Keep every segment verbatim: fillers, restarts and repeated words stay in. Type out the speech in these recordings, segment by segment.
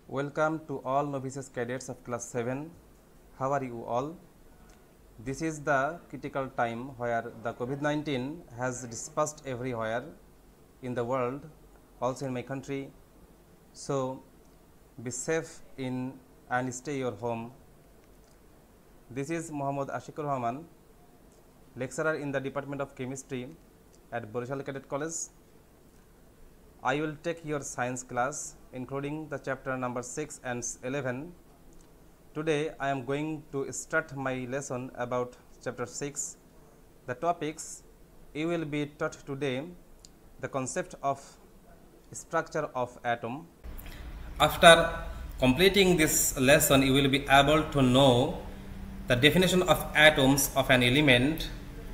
Welcome to all novices cadets of class seven. How are you all? This is the critical time where the COVID nineteen has dispersed everywhere in the world, also in my country. So, be safe in and stay your home. This is Muhammad Ashikur Rahman, lecturer in the Department of Chemistry at Borishal Cadet College. I will take your science class including the chapter number six and eleven. Today I am going to start my lesson about chapter six. The topics you will be taught today: the concept of structure of atom. After completing this lesson, you will be able to know the definition of atoms of an element.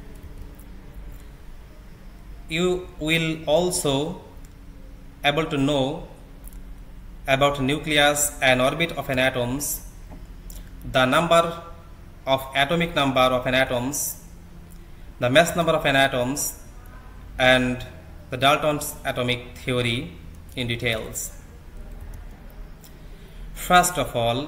You will also able to know about nucleus and orbit of an atoms, the number of atomic number of an atoms, the mass number of an atoms, and the Dalton's atomic theory in details. First of all,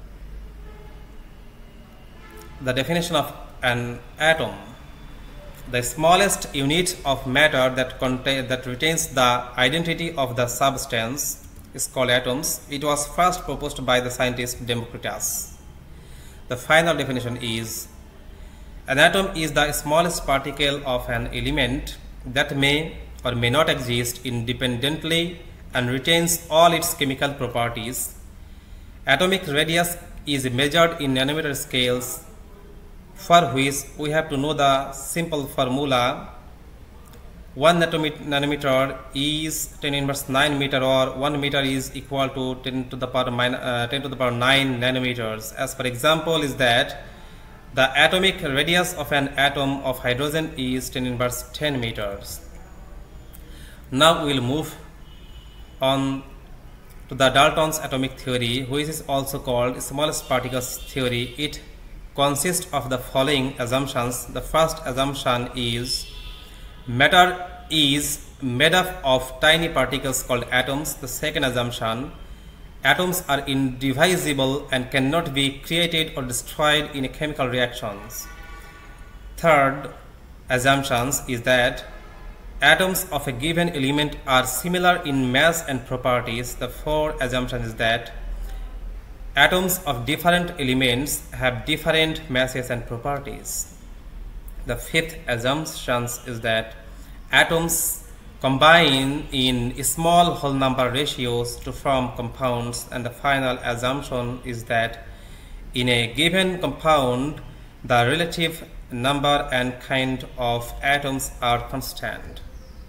the definition of an atom: the smallest unit of matter that contain, that retains the identity of the substance is called atoms. It was first proposed by the scientist Democritus. The final definition is: an atom is the smallest particle of an element that may or may not exist independently and retains all its chemical properties. Atomic radius is measured in nanometer scales, for which we have to know the simple formula. one nanometer is ten inverse nine meter, or one meter is equal to ten to the power minus, uh, ten to the power nine nanometers. As per example is that the atomic radius of an atom of hydrogen is ten inverse ten meters. Now we will move on to the Dalton's atomic theory, which is also called smallest particles theory. It consists of the following assumptions. The first assumption is matter is made up of tiny particles called atoms. The second assumption: atoms are indivisible and cannot be created or destroyed in chemical reactions. Third assumption is that atoms of a given element are similar in mass and properties. The fourth assumption is that atoms of different elements have different masses and properties. The fifth assumption is that atoms combine in small whole number ratios to form compounds. And the final assumption is that in a given compound, the relative number and kind of atoms are constant.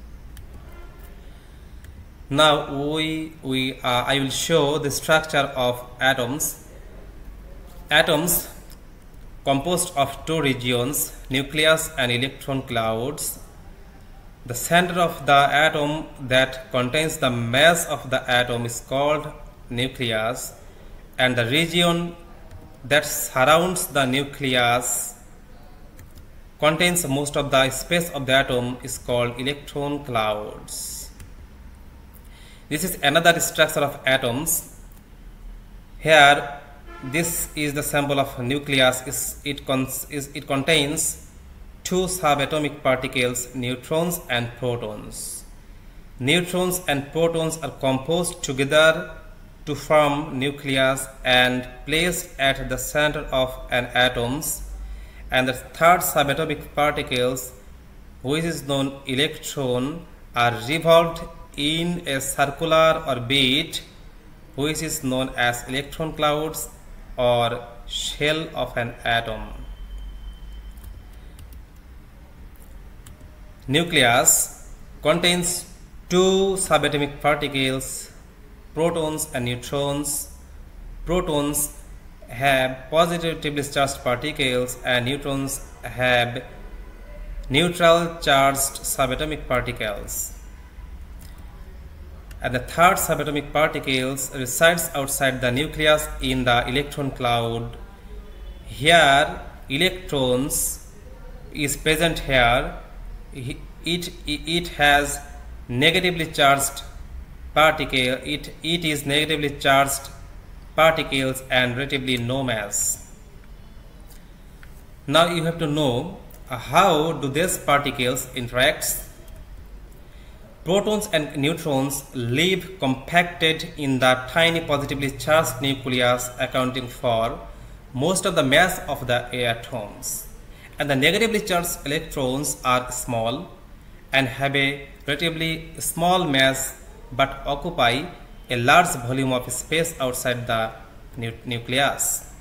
Now we, we uh, I will show the structure of atoms. Atoms composed of two regions, nucleus and electron clouds. The center of the atom that contains the mass of the atom is called nucleus, and the region that surrounds the nucleus contains most of the space of the atom is called electron clouds. This is another structure of atoms. Here, this is the symbol of nucleus. It, cons is, it contains two subatomic particles, neutrons and protons. Neutrons and protons are composed together to form nucleus and placed at the center of an atom. And the third subatomic particles, which is known electron, are revolved in a circular orbit, which is known as electron clouds or shell of an atom. Nucleus contains two subatomic particles, protons and neutrons. Protons have positively charged particles and neutrons have neutral charged subatomic particles. And the third subatomic particles resides outside the nucleus in the electron cloud. Here electrons is present here. It, it has negatively charged particle, it, it is negatively charged particles and relatively no mass. Now you have to know uh, how do these particles interact. Protons and neutrons live compacted in the tiny positively charged nucleus, accounting for most of the mass of the atoms. And the negatively charged electrons are small and have a relatively small mass but occupy a large volume of space outside the nu nucleus.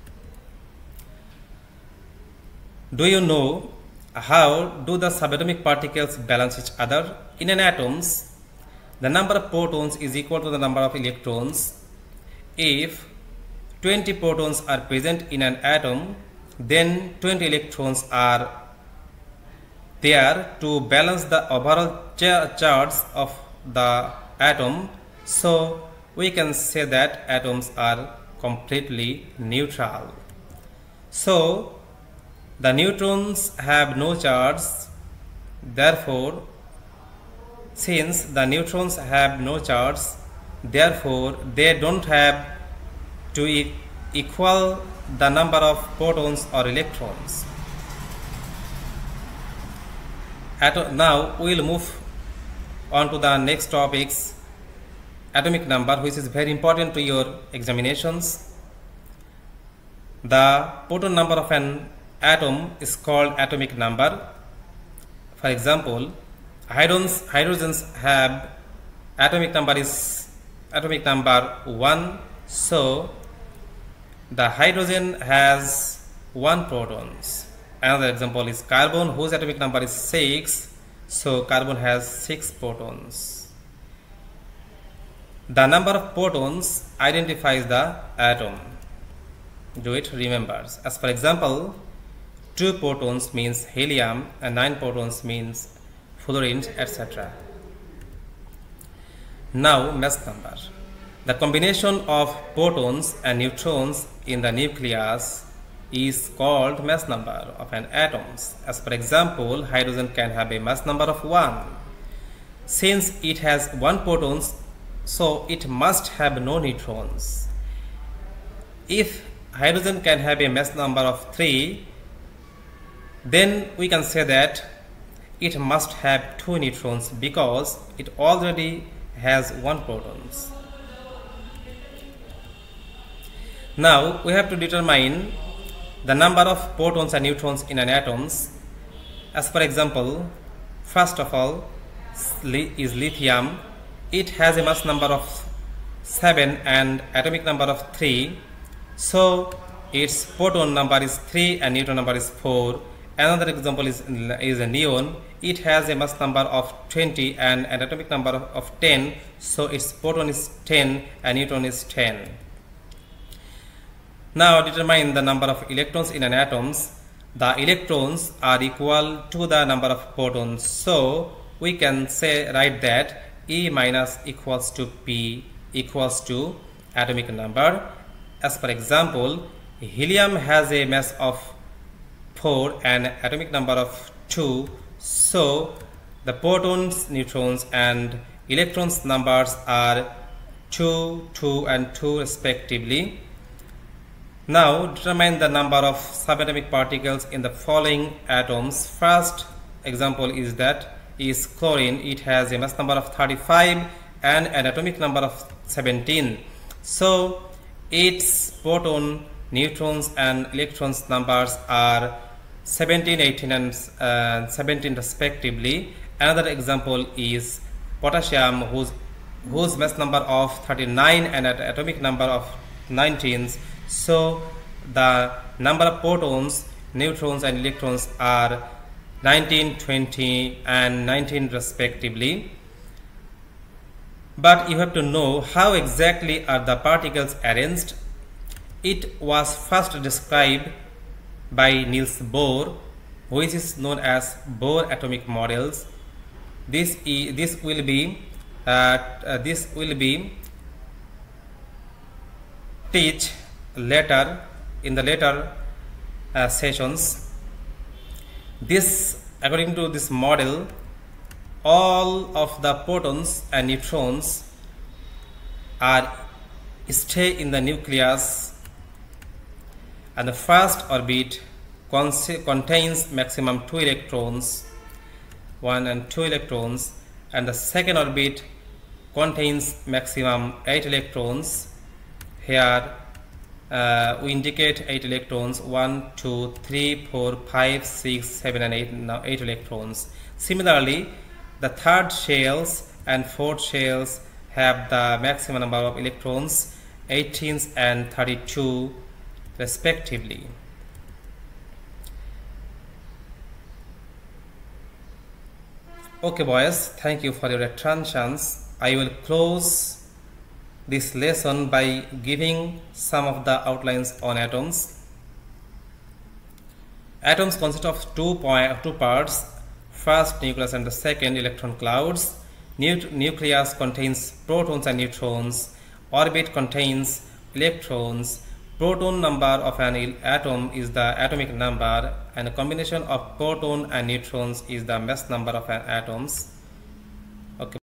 Do you know how do the subatomic particles balance each other? In an atom, the number of protons is equal to the number of electrons. If twenty protons are present in an atom, then twenty electrons are there to balance the overall char charge of the atom. So we can say that atoms are completely neutral. So the neutrons have no charge, therefore since the neutrons have no charge, therefore they don't have to e equal the number of protons or electrons. Atom now we will move on to the next topics, atomic number, which is very important to your examinations. The proton number of an atom is called atomic number. For example, hydrogens, hydrogens have atomic number is atomic number one. So the hydrogen has one protons. Another example is carbon, whose atomic number is six. So carbon has six protons. The number of protons identifies the atom. Do it remembers. As for example, two protons means helium and nine protons means fluorine, et cetera. Now mass number. The combination of protons and neutrons in the nucleus is called mass number of an atom. As for example, hydrogen can have a mass number of one. Since it has one proton, so it must have no neutrons. If hydrogen can have a mass number of three, then we can say that it must have two neutrons because it already has one protons. Now we have to determine the number of protons and neutrons in an atom. As for example, first of all is lithium. It has a mass number of seven and atomic number of three. So its proton number is three and neutron number is four. Another example is, is a neon. It has a mass number of twenty and an atomic number of, of ten. So its proton is ten and neutron is ten. Now determine the number of electrons in an atom. The electrons are equal to the number of protons. So we can say write that E minus equals to P equals to atomic number. As for example, helium has a mass of four and atomic number of two. So the protons, neutrons and electrons numbers are two, two and two respectively. Now determine the number of subatomic particles in the following atoms. First example is that is chlorine. It has a mass number of thirty-five and an atomic number of seventeen. So its proton, neutrons and electrons numbers are seventeen, eighteen and uh, seventeen respectively. Another example is potassium, whose whose mass number of thirty-nine and an atomic number of nineteen. So the number of protons, neutrons and electrons are nineteen, twenty and nineteen respectively. But you have to know how exactly are the particles arranged. It was first described by Niels Bohr, which is known as Bohr atomic models. This is, this will be uh, uh, this will be teach later in the later uh, sessions. This, according to this model, all of the protons and neutrons are stay in the nucleus, and the first orbit contains maximum two electrons, one and two electrons, and the second orbit contains maximum eight electrons. Here uh, we indicate eight electrons, one, two, three, four, five, six, seven and eight, now eight electrons. Similarly, the third shells and fourth shells have the maximum number of electrons, eighteen and thirty-two respectively. Okay boys, thank you for your attentions. I will close this lesson by giving some of the outlines on atoms. Atoms consist of two, point, two parts, first nucleus and the second electron clouds. Neut nucleus contains protons and neutrons. Orbit contains electrons. Proton number of an atom is the atomic number, and a combination of proton and neutrons is the mass number of atoms. Okay.